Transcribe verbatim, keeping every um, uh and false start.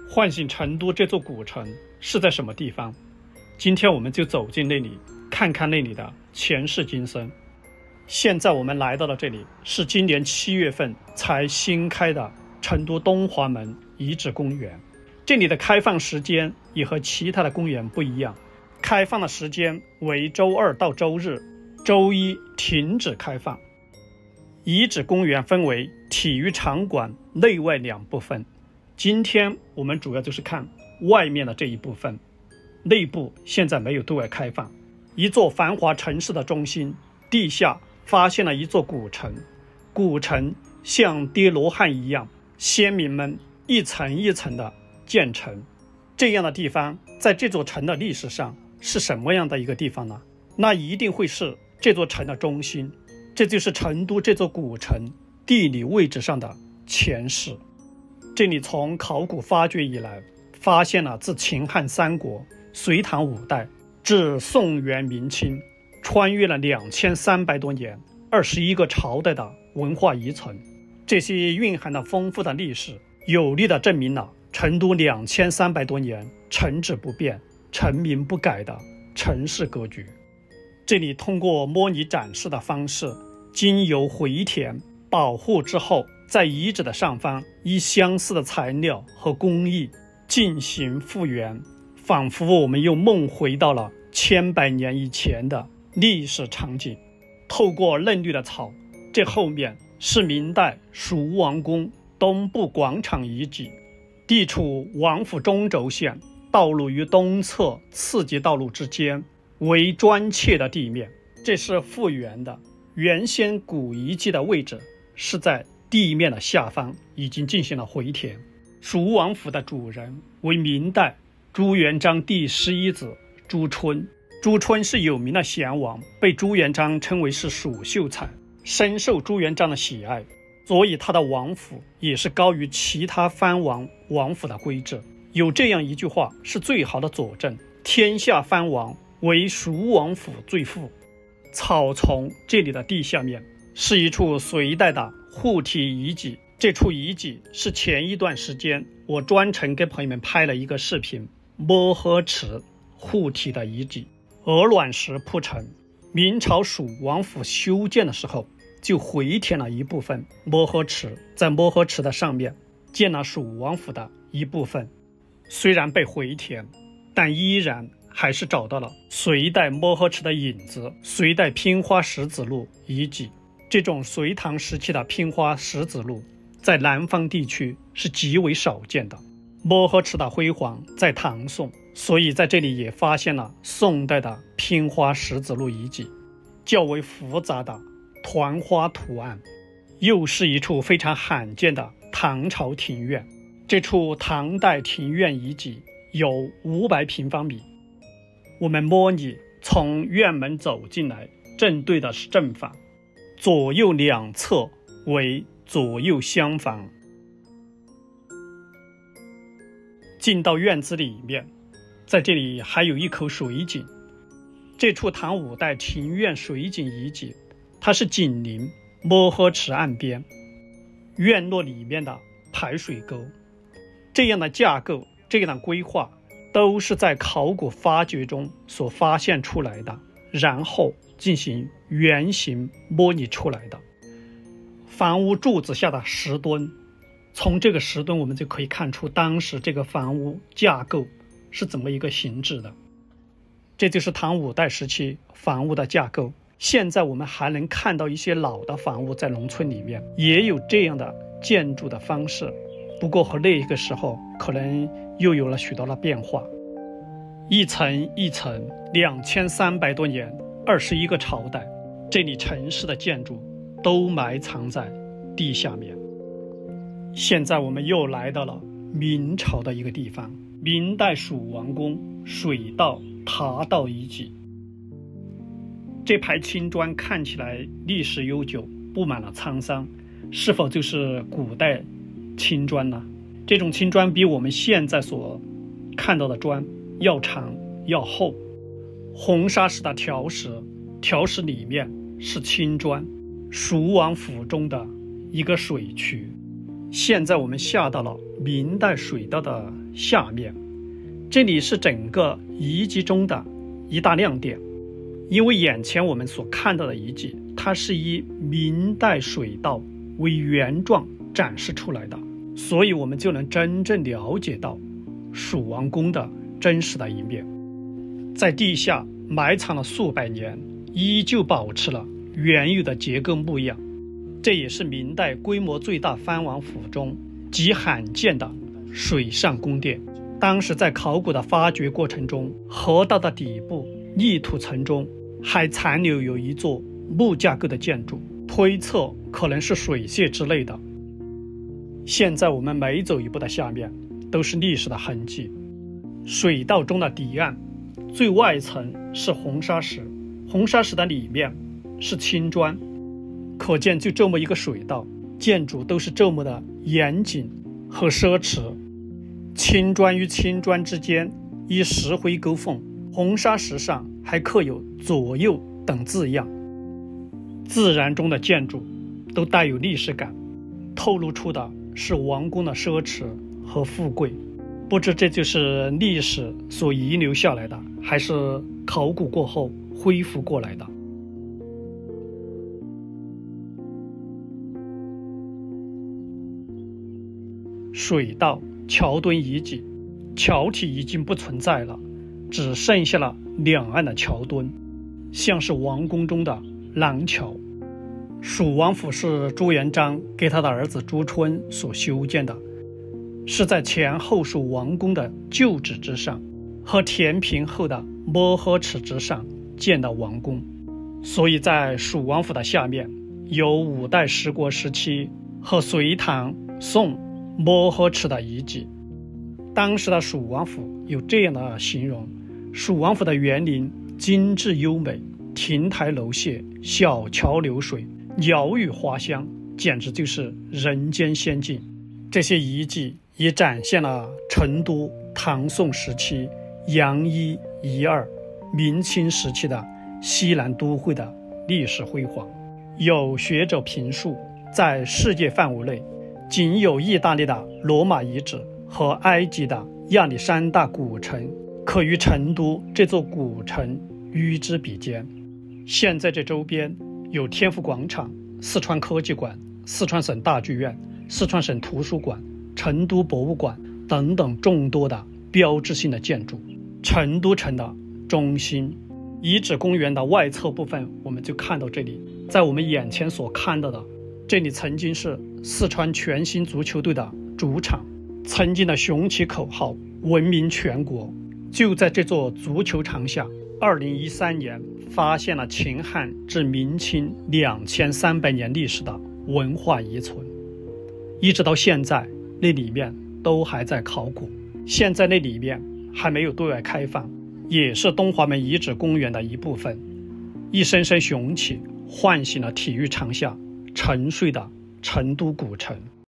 唤醒成都这座古城是在什么地方？今天我们就走进那里，看看那里的前世今生。现在我们来到了这里，是今年七月份才新开的成都东华门遗址公园。这里的开放时间也和其他的公园不一样，开放的时间为周二到周日，周一停止开放。遗址公园分为体育场馆内外两部分，今天我们主要就是看外面的这一部分，内部现在没有对外开放。一座繁华城市的中心，地下发现了一座古城，古城像叠罗汉一样，先民们一层一层的建成。这样的地方在这座城的历史上是什么样的一个地方呢？那一定会是这座城的中心，这就是成都这座古城地理位置上的前世。这里从考古发掘以来，发现了自秦汉三国、隋唐五代至宋元明清，穿越了两千三百多年、二十一个朝代的文化遗存。这些蕴含了丰富的历史，有力地证明了成都两千三百多年城址不变、城名不改的城市格局。这里通过模拟展示的方式，经由回填保护之后，在遗址的上方以相似的材料和工艺进行复原，仿佛我们又梦回到了千百年以前的历史场景。透过嫩绿的草，这后面是明代蜀王宫东部广场遗迹，地处王府中轴线，道路与东侧次级道路之间为砖砌的地面，这是复原的。原先古遗迹的位置是在地面的下方，已经进行了回填。蜀王府的主人为明代朱元璋第十一子朱春。朱春是有名的贤王，被朱元璋称为是蜀秀才，深受朱元璋的喜爱，所以他的王府也是高于其他藩王王府的规制。有这样一句话是最好的佐证：天下藩王为蜀王府最富。草丛这里的地下面是一处隋代的护体遗迹，这处遗迹是前一段时间我专程给朋友们拍了一个视频，摸河池护体的遗迹，鹅卵石铺成。明朝蜀王府修建的时候就回填了一部分摸河池，在摸河池的上面建了蜀王府的一部分。虽然被回填，但依然还是找到了隋代摸河池的影子。隋代拼花石子路遗迹，这种隋唐时期的拼花石子路在南方地区是极为少见的。摸河池的辉煌在唐宋，所以在这里也发现了宋代的拼花石子路遗迹，较为复杂的团花图案，又是一处非常罕见的唐朝庭院。这处唐代庭院遗迹有五百平方米。我们模拟从院门走进来，正对的是正房，左右两侧为左右厢房。进到院子里面，在这里还有一口水井。这处唐五代庭院水井遗迹，它是紧邻摸河池岸边院落里面的排水沟。这样的架构，这样的规划都是在考古发掘中所发现出来的，然后进行原型模拟出来的。房屋柱子下的石墩，从这个石墩我们就可以看出当时这个房屋架构是怎么一个形制的。这就是唐五代时期房屋的架构。现在我们还能看到一些老的房屋，在农村里面也有这样的建筑的方式，不过和那个时候可能又有了许多的变化。一层一层，两千三百多年，二十一个朝代，这里城市的建筑都埋藏在地下面。现在我们又来到了明朝的一个地方，明代蜀王宫水道塔道遗迹。这排青砖看起来历史悠久，布满了沧桑，是否就是古代青砖呢？这种青砖比我们现在所看到的砖要长要厚。红砂石的条石，条石里面是青砖，蜀王府中的一个水渠。 现在我们下到了明代水道的下面，这里是整个遗迹中的一大亮点。因为眼前我们所看到的遗迹，它是以明代水道为原状展示出来的，所以我们就能真正了解到蜀王宫的真实的一面。在地下埋藏了数百年，依旧保持了原有的结构模样，这也是明代规模最大藩王府中极罕见的水上宫殿。当时在考古的发掘过程中，河道的底部泥土层中还残留有一座木架构的建筑，推测可能是水榭之类的。现在我们每走一步的下面都是历史的痕迹。水道中的底岸最外层是红砂石，红砂石的里面是青砖，可见就这么一个水道，建筑都是这么的严谨和奢侈。青砖与青砖之间以石灰勾缝，红砂石上还刻有左右等字样。自然中的建筑都带有历史感，透露出的是王宫的奢侈和富贵。不知这就是历史所遗留下来的，还是考古过后恢复过来的。水道桥墩遗迹，桥体已经不存在了，只剩下了两岸的桥墩，像是王宫中的廊桥。蜀王府是朱元璋给他的儿子朱春所修建的，是在前后蜀王宫的旧址之上和填平后的摸河池之上建的王宫，所以在蜀王府的下面有五代十国时期和隋唐宋摸河池的遗迹。当时的蜀王府有这样的形容：蜀王府的园林精致优美，亭台楼榭，小桥流水，鸟语花香，简直就是人间仙境。这些遗迹也展现了成都唐宋时期、杨一、一二、明清时期的西南都会的历史辉煌。有学者评述，在世界范围内，仅有意大利的罗马遗址和埃及的亚历山大古城可与成都这座古城与之比肩。现在这周边有天府广场、四川科技馆、四川省大剧院、四川省图书馆、成都博物馆等等众多的标志性的建筑。成都城的中心遗址公园的外侧部分，我们就看到这里，在我们眼前所看到的，这里曾经是四川全兴足球队的主场，曾经的雄起口号闻名全国。就在这座足球场下，二零一三年发现了秦汉至明清两千三百年历史的文化遗存，一直到现在那里面都还在考古。现在那里面还没有对外开放，也是东华门遗址公园的一部分。一声声雄起，唤醒了体育场下沉睡的成都古城。